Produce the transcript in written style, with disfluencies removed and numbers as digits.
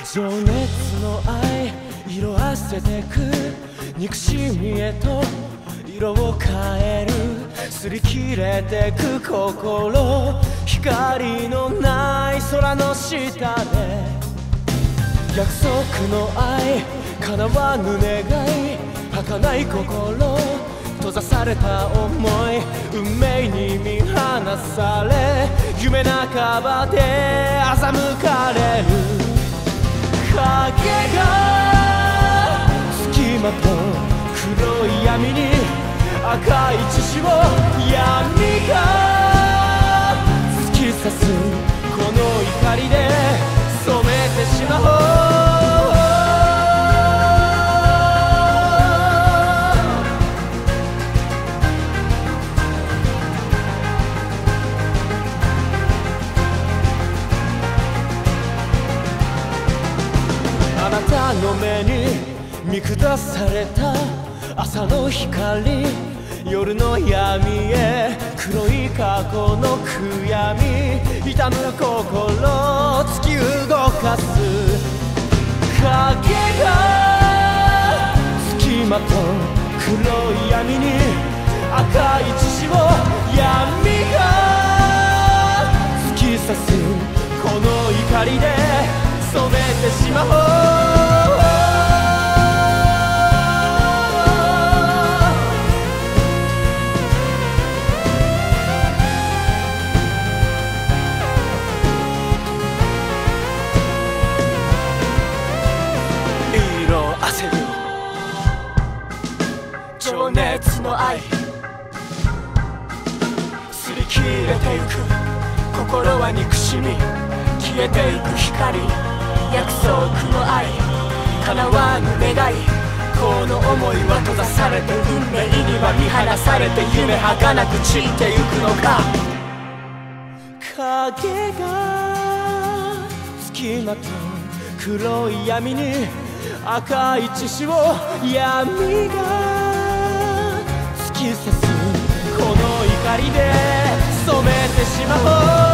情熱の愛色あせてく憎しみへと色を変える擦り切れてく心光のない空の下で約束の愛叶わぬ願い儚い心閉ざされた想い運命に見放され夢半ばで欺かれる影が隙間と黒い闇に赤い血潮闇が突き刺すこの怒りで染めてしまおうあなたの目に見下された朝の光夜の闇へ黒い過去の悔やみ痛む心突き動かす影が隙間と黒い闇に赤い血潮闇が突き刺すこの怒りで染めてしまおう色あせる情熱の愛擦り切れてゆく心は憎しみ消えてゆく光約束の愛叶わぬ願いこの想いは閉ざされて運命には見放されて夢儚く散ってゆくのか影が隙間と黒い闇に赤い血潮闇が突き刺すこの怒りで染めてしまおう